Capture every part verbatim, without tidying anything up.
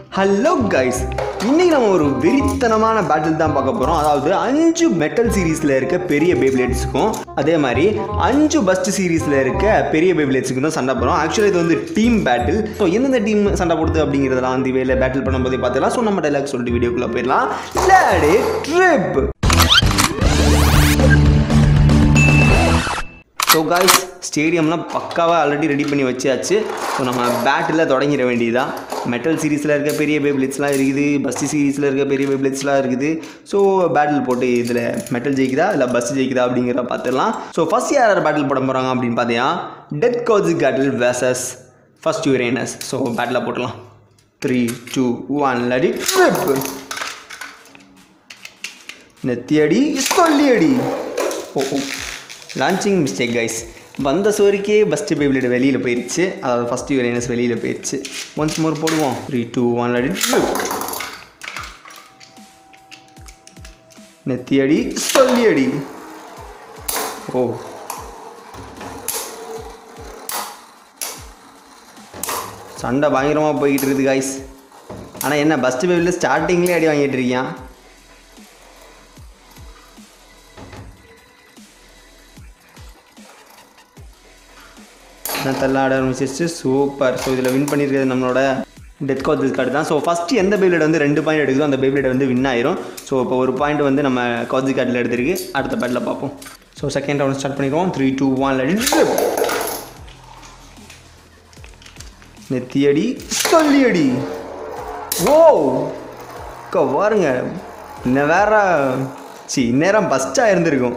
Hello guys, இன்னைக்கு நம்ம ஒரு வெறித்தனமான பேட்டில் தான் பார்க்க போறோம். அதாவது அஞ்சு மெட்டல் சீரிஸ்ல இருக்க பெரிய பேப்ளேட்ஸ்க்கும் அதே மாதிரி அஞ்சு பஸ்ட் சீரிஸ்ல இருக்க பெரிய பேப்ளேட்ஸ்க்கும் தான் சண்டை போறோம். ஆக்சுவலி இது வந்து டீம் பேட்டில். ஸோ எந்தெந்த டீம் சண்டை போடுது அப்படிங்கிறதெல்லாம் அந்த வேலை பேட்டில் பண்ணும்போது பார்த்துக்கலாம். ஸோ நம்ம டைலாக் சொல்லிட்டு வீடியோக்குள்ள போயிடலாம். Let it rip. ஸோ காய்ஸ், ஸ்டேடியம்லாம் பக்காவாக ஆல்ரெடி ரெடி பண்ணி வச்சாச்சு. ஸோ நம்ம பேட்டில் தொடங்கிட வேண்டியதுதான். மெட்டல் சீரீஸில் இருக்க பெரிய பேப்ளேட்ஸ்லாம் இருக்குது, பஸ்ட் சீரீஸில் இருக்க பெரிய பேப்ளேட்ஸ்லாம் இருக்குது. ஸோ பேட்டில் போட்டு இதில் மெட்டல் ஜெயிக்குதா இல்லை பஸ் ஜெயிக்குதா அப்படிங்கிற பார்த்துடலாம். ஸோ ஃபஸ்ட் யார் யார் பேட்டில் போட போகிறாங்க அப்படின்னு பார்த்தீங்கன்னா டெத் கோஜ் கேட்டில் versus first Uranus. So battle போட்டலாம். Three two one let it rip. நெத்தியடி சொல்லியடி. Oh oh launching mistake guys. வந்த சோரிக்கே பஸ்ட் பேப்ளேட் வெளியில் போயிடுச்சு. அதாவது ஃபஸ்ட் யுரேனஸ் வெளியில் போயிடுச்சு. ஒன்ஸ் மோர் போடுவோம். த்ரீ டூ ஒன் அடி. நெத்தியடி சொல்லியடி. ஓ சண்டை பயங்கரமாக போய்கிட்டு இருக்குது கைஸ். ஆனால் என்ன பஸ்ட் பேப்ளேட் ஸ்டார்டிங்லேயே அடி வாங்கிட்டு இருக்கியான். தள்ள ஆட ஆரம்பிச்சிருச்சு. சூப்பர். ஸோ இதில் வின் பண்ணியிருக்கிறது நம்மளோட டெத் கோஜ் கார்டு தான். ஸோ ஃபஸ்ட்டு எந்த பேப்ளேட் வந்து ரெண்டு பாயிண்ட் எடுக்குதோ அந்த பேப்ளேட் வந்து வின் ஆயிரும். ஸோ இப்போ ஒரு பாயிண்ட் வந்து நம்ம கோஜ் கார்டில் எடுத்துருக்கு. அடுத்த பேட்டில் பார்ப்போம். ஸோ செகண்ட் ரவுண்ட் ஸ்டார்ட் பண்ணிடுவோம். த்ரீ டூ ஒன் அடி. நெத்தியடி சொல்லியடி. ஓ பாருங்க, இன்னும் வேற சி இந்நேரம் பஸ்ட்டாக இருந்திருக்கும்.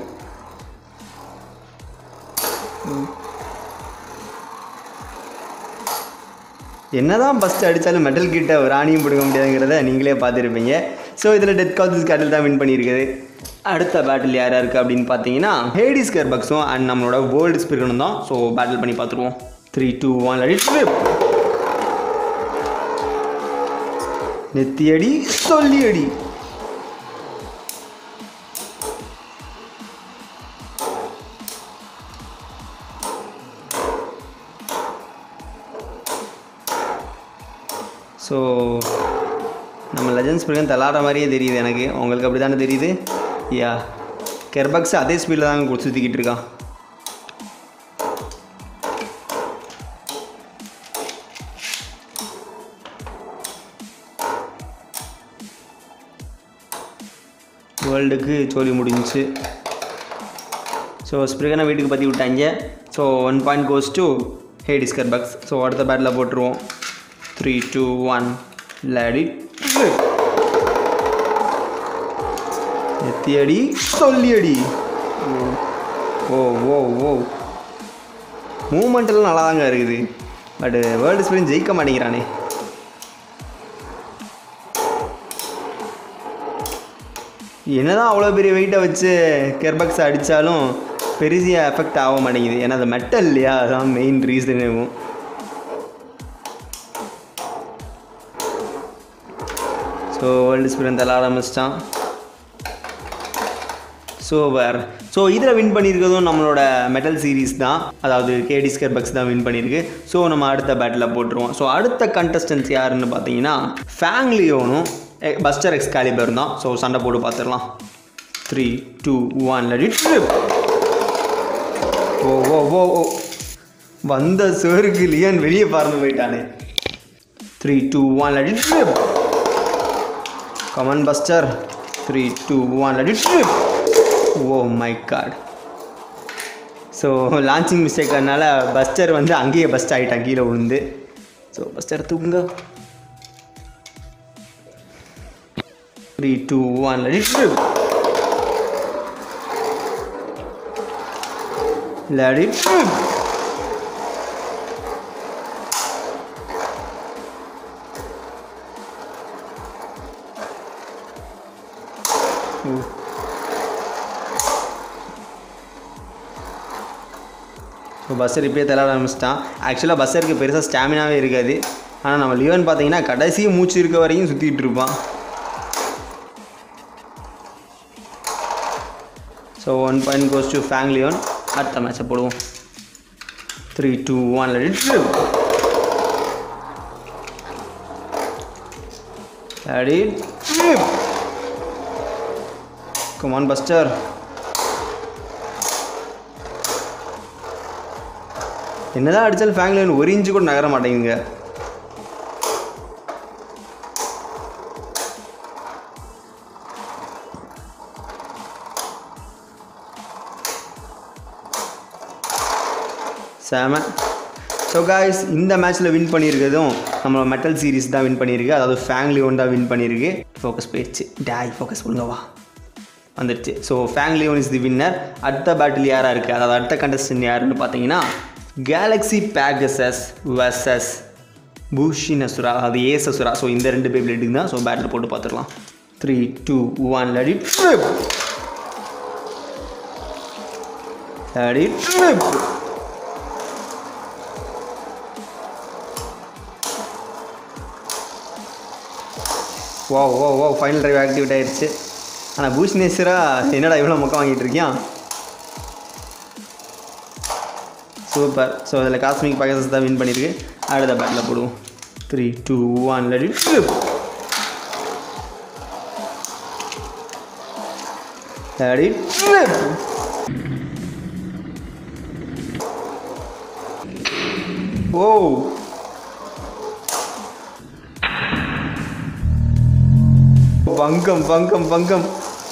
என்னதான் ஃபஸ்ட்டு அடித்தாலும் மெட்டல் கிட்ட ஒரு ராணியும் பிடிக்க முடியாதுங்கிறத நீங்களே பார்த்துருப்பீங்க. ஸோ இதில் டெத் கோஜ் கேட்டில் தான் வின் பண்ணியிருக்குது. அடுத்த பேட்டில் யாராக இருக்குது அப்படின்னு பார்த்தீங்கன்னா ஹேடிஸ் கர்பக்ஸும் அண்ட் நம்மளோட வேர்ல்டு ஸ்பிரிகனும் தான். ஸோ பேட்டில் பண்ணி பார்த்துருவோம். Three two one let it rip. நெத்தியடி சொல்லியடி. ஸோ நம்ம லெஜண்ட்ஸ் ஸ்பீடு தள்ளாடுற மாதிரியே தெரியுது எனக்கு. உங்களுக்கு அப்படி தானே தெரியுது? யா, கெர்பக்ஸ் அதே ஸ்பீடில் தாங்க கொடுத்து சுற்றிக்கிட்டு இருக்கான். வேர்ல்டுக்கு சோலி முடிஞ்சிச்சு. ஸோ ஸ்பிரிகனை வீட்டுக்கு பற்றி விட்டாங்க. So one point goes to Hades Kerbeus. So அடுத்த பேட்டில் போட்டுருவோம். Three two one let it rip. எத்தியடி சொல்லியடி. ஓ ஓ ஓ மூமெண்ட்டெல்லாம் நல்லா தாங்க இருக்குது. பட் வேர்ல்டு ஸ்பிரின் ஜெயிக்க மாட்டேங்கிறானே. என்னதான் அவ்வளோ பெரிய வெயிட்டை வச்சு கெர்பக்ஸ் அடித்தாலும் பெருசியாக எஃபெக்ட் ஆக மாட்டேங்குது. ஏன்னா அது மெட்டல் இல்லையா, அதுதான் மெயின் ரீசனும். ஸோ வேர்ல்டு ஸ்பிரின் தள்ள ஆரம்பிச்சிட்டான். ஸோ வேறு ஸோ இதில் வின் பண்ணியிருக்கிறதும் நம்மளோட மெட்டல் சீரீஸ் தான். அதாவது ஹேடிஸ் கர்பக்ஸ் தான் வின் பண்ணியிருக்கு. ஸோ நம்ம அடுத்த பேட்டில் போட்டுருவோம். ஸோ அடுத்த கண்டஸ்டன்ஸ் யாருன்னு பார்த்தீங்கன்னா ஃபேங்லியோனும் பஸ்டர் எக்ஸ்காலிபர் தான். ஸோ சண்டை போட்டு பார்த்துடலாம். Three two one let it rip. Oh oh oh oh வந்த சோருக்கு லியன் வெளியே பறந்து போயிட்டானே. Three two one let it rip. Come on Buster. Three two one let it rip. Oh my god. So launching mistake அதனால் பஸ்டர் வந்து அங்கேயே பஸ்ட் ஆகிட்டான் கீழே விழுந்து. ஸோ பஸ்டர் தூங்க. Three two one let it rip. Let it rip. So Buster இப்படியே தள்ள ஆரம்பிச்சிட்டான். ஆக்சுவலாக பஸ்ஸருக்கு பெருசாக ஸ்டாமினாவே இருக்காது. ஆனால் நம்ம லியோன் பார்த்தீங்கன்னா கடைசி மூச்சு இருக்க வரைக்கும் சுற்றிக்கிட்டு இருப்பான். So one point goes to Fang Leone. அடுத்த மேட்சை போடுவோம். three, two, one, let it go. Ready? Flip! Come on, Buster. என்னதான் அடிச்சாலும் ஃபேங்க்ல ஒரு இன்ச்சு கூட நகர மாட்டேங்குங்க. சாம. ஸோ காய்ஸ், இந்த மேட்ச்சில் வின் பண்ணியிருக்கிறதும் நம்ம மெட்டல் சீரீஸ் தான் வின் பண்ணியிருக்கு. அதாவது ஃபேங்க்லி ஒன் தான் வின் பண்ணியிருக்கு. ஃபோக்கஸ் போயிடுச்சு. டாய் ஃபோக்கஸ் பண்ணுங்கவா வந்துடுச்சு. So Fang Leone is the winner. அடுத்த பேட்டில் யாராக இருக்குது, அதாவது அடுத்த கண்டஸ்டன்ட் யாருன்னு பார்த்தீங்கன்னா கேலக்ஸி பேகசஸ் வர்சஸ் பூஷினசுரா, அது ஏசசுரா. ஸோ இந்த ரெண்டு பேப்லேட்டுக்கு தான். ஸோ பேட்டில் போட்டு பார்த்துக்கலாம். Three two one let it flip. Let it flip. வா வா வா ஃபைனல் ட்ரைவ் ஆக்டிவேட் ஆகிடுச்சு. ஆனால் பூஷ்னேஸ்வரா என்னடா இவ்வளோ மொக்கம் வாங்கிட்டு இருக்கியான். சூப்பர். ஸோ அதில் காஸ்மிக் பேகசஸ் தான் வின் பண்ணியிருக்கு. அடுத்த பேட்டில் போடுவோம். Three two one let it flip. Let it flip. Oh பங்கம் பங்கம் பங்கம்.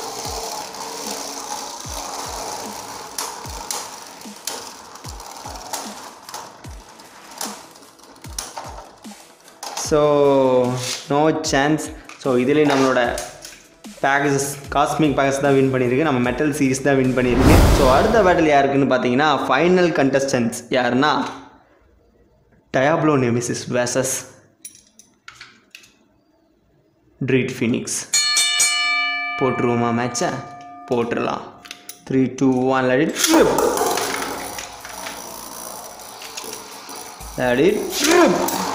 So no chance. ஸோ இதிலே நம்மளோட பேகசஸ் காஸ்மிக் பேகஸ் தான் வின் பண்ணியிருக்கு. நம்ம மெட்டல் சீரீஸ் தான் வின் பண்ணியிருக்கு. ஸோ அடுத்த பேட்டில் யாருக்குன்னு பார்த்தீங்கன்னா ஃபைனல் கண்டஸ்டன்ட்ஸ் யாருன்னா Diablo Nemesis versus Dread Phoenix. போட்டுருவோமா மேட்சை? போட்டுடலாம். Three two one let it flip. Let it flip.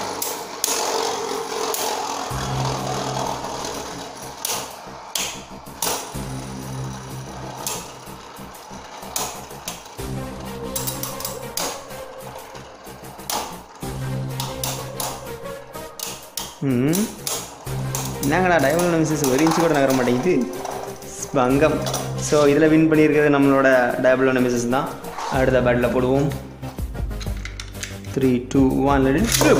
ம் என்னங்கடா டயபிள் நெமிசிஸ் ஒரு இன்ச்சு கூட நகர மாட்டேங்குது. பங்கம். ஸோ இதில் வின் பண்ணியிருக்கிறது நம்மளோட டயபிள் நெமிசிஸ் தான். அடுத்த பேட்டில் போடுவோம். Three two one let it flip.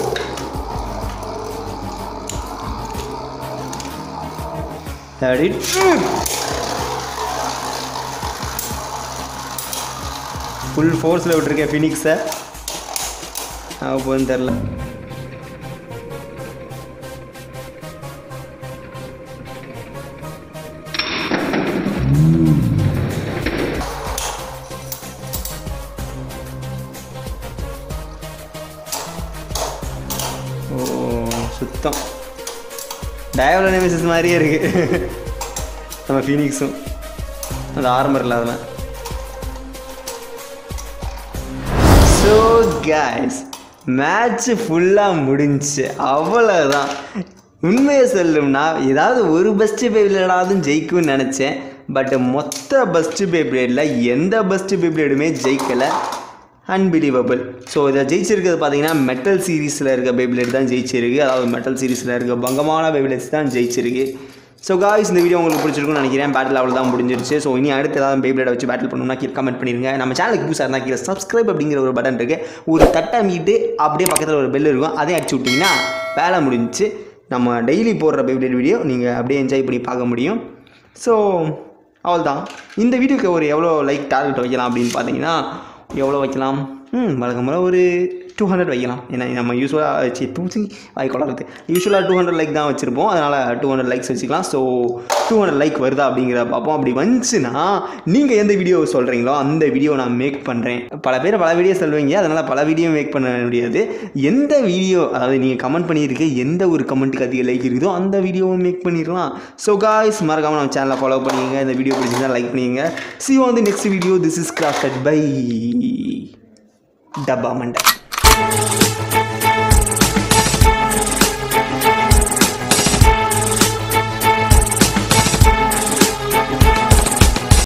Let it flip. Full ஃபோர்ஸில் விட்டுருக்கேன் ஃபினிக்ஸை. போன்னு தெரில. ஓ சுத்தம் டயபிள் நெமிசிஸ் மாதிரியே இருக்குது நம்ம ஃபீனிக்ஸும். அந்த ஆர்மர் இல்லாதவன். ஸோ கைஸ், மேட்ச்சு ஃபுல்லாக முடிஞ்சு அவ்வளோதான். உண்மையை சொல்லணும்னா ஏதாவது ஒரு பெஸ்ட்டு பேப்ளேடாவது ஜெயிக்கும்னு நினச்சேன். பட் மொத்த பெஸ்ட்டு பேப்ளேடில் எந்த பெஸ்ட்டு பேப்ளேடுமே ஜெயிக்கலை. அன்பிலீவபிள். ஸோ இதை ஜெயிச்சிருக்கிறது பார்த்தீங்கன்னா மெட்டல் சீரீஸில் இருக்க பேப்ளேட் தான் ஜெயிச்சிருக்கு. அதாவது மெட்டல் சீரீஸில் இருக்க பங்கமான பேப்ளேட்ஸ் தான் ஜெயிச்சிருக்கு. ஸோ காய்ஸ், இந்த வீடியோ உங்களுக்கு பிடிச்சிருக்குன்னு நினைக்கிறேன். பேட்டில் அவ்வளோ தான் முடிஞ்சிருச்சு. ஸோ இனி அடுத்து ஏதாவது பேப்ளேடை வச்சு பேட்டில் பண்ணணும்னா கீழே கமெண்ட் பண்ணிடுங்க. நம்ம சேனலுக்கு புதுசாக இருந்தால் கீழே சப்ஸ்கிரைப் அப்படிங்கிற ஒரு பட்டன் இருக்குது. ஒரு தட்டை மீட்டு அப்படியே பக்கத்தில் ஒரு பெல் இருக்கும். அதையும் அடிச்சு விட்டிங்கன்னா வேலை முடிஞ்சிச்சு. நம்ம டெய்லி போடுற பேப்ளேட் வீடியோ நீங்கள் அப்படியே என்ஜாய் பண்ணி பார்க்க முடியும். ஸோ அவ்வளோதான். இந்த வீடியோக்கு ஒரு எவ்வளோ லைக் டார்கெட் வைக்கலாம் அப்படின்னு பார்த்தீங்கன்னா எவ்வளோ வைக்கலாம்? ம் வழக்கம் போல் ஒரு டூ ஹண்ட்ரட் வைக்கலாம். ஏன்னா நம்ம யூஸ்வலாக வச்சு தூசி வாய்க்கொள்ளாது. யூஸ்வலாக டூ ஹண்ட்ரட் லைக் தான் வச்சுருப்போம். அதனால் டூ ஹண்ட்ரட் லைக்ஸ் வச்சுக்கலாம். ஸோ டூ ஹண்ட்ரட் லைக் வருதா அப்படிங்கிற பார்ப்போம். அப்படி வந்துச்சுன்னா நீங்கள் எந்த வீடியோ சொல்கிறீங்களோ அந்த வீடியோ நான் மேக் பண்ணுறேன். பல பேர் பல வீடியோ சொல்லுவீங்க, அதனால் பல வீடியோ மேக் பண்ண முடியாது. எந்த வீடியோ, அதாவது நீங்கள் கமெண்ட் பண்ணியிருக்க எந்த ஒரு கமெண்ட்டுக்கு அதிக லைக் இருக்குதோ அந்த வீடியோவும் மேக் பண்ணிடலாம். ஸோ காய்ஸ், மறக்காமல் நம்ம சேனலை ஃபாலோ பண்ணிங்க. இந்த வீடியோ பிடிச்சிருந்தா லைக் பண்ணிங்க. See you on the next video. This is crafted by டப்பா மண்டை.